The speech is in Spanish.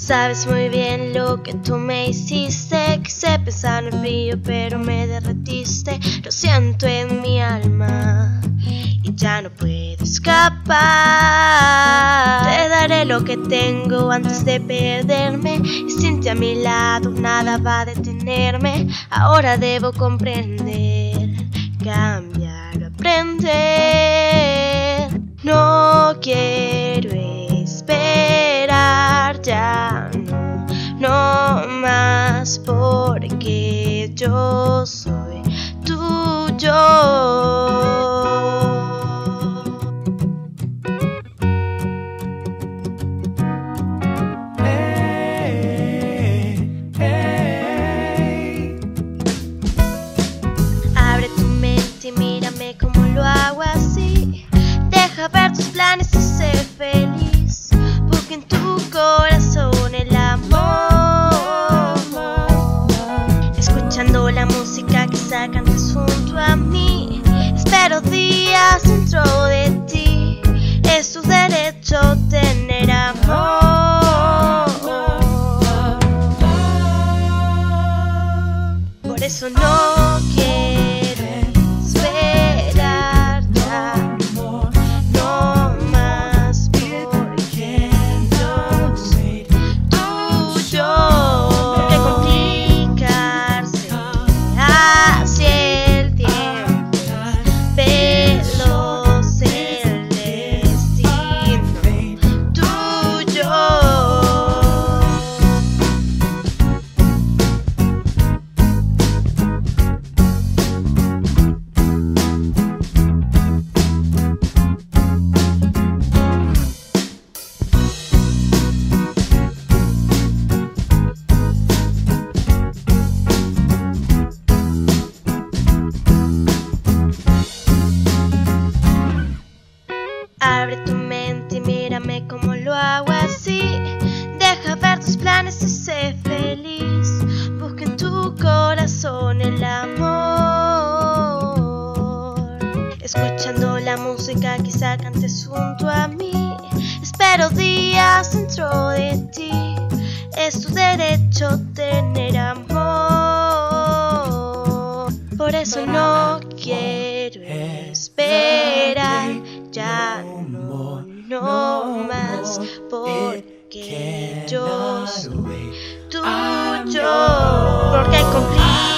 Sabes muy bien lo que tú me hiciste. Quise pensar en frío pero me derretiste. Lo siento en mi alma y ya no puedo escapar. Te daré lo que tengo antes de perderme, y sin ti a mi lado nada va a detenerme. Ahora debo comprender, cambiar o aprender. No quiero esperar ya, no más, porque yo soy tuyo. Abre tu mente y mírame como lo hago así. Deja ver tus planes y sé feliz. Busca en tu corazón el amor, escuchando la música que cantas junto a mí. Espero días dentro de ti. Es tu derecho tener amor. Por eso no quiero esperar ya, no más, porque yo soy tuyo. Porque complicarse hacia el tiempo, veloz el destino tuyo. Abre tu mente y mírame como lo hago así. Deja ver tus planes y sé feliz. Busca en tu corazón el amor, escuchando la música quizá cantes junto a mí. Espero días dentro de ti. Es tu derecho tener amor. Por eso no quiero esperar ya, no más, porque yo soy tuyo. Porque hay conflicto.